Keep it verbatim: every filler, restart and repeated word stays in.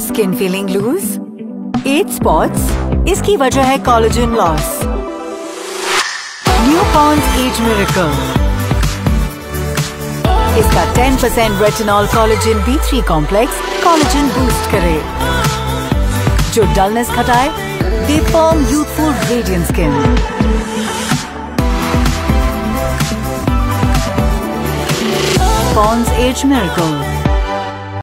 Skin feeling loose, age spots, इसकी वजह है collagen loss. New Pond's age miracle, इसका ten percent retinol collagen B three complex collagen boost करे, जो dullness घटाए, दे firm youthful radiant skin. Pond's age miracle.